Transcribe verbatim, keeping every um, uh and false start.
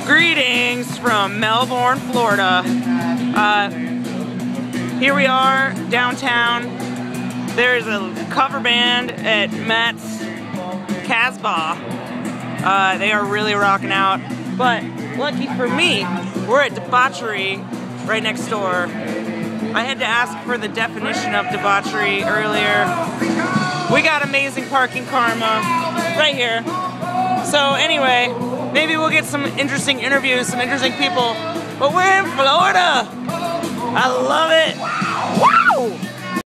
Greetings from Melbourne, Florida. Uh, here we are downtown. There's a cover band at Matt's Catvsowl. Uh, they are really rocking out. But lucky for me, we're at Debauchery right next door. I had to ask for the definition of debauchery earlier. We got amazing parking karma right here. So anyway, maybe we'll get some interesting interviews, some interesting people. But we're in Florida. I love it. Woo!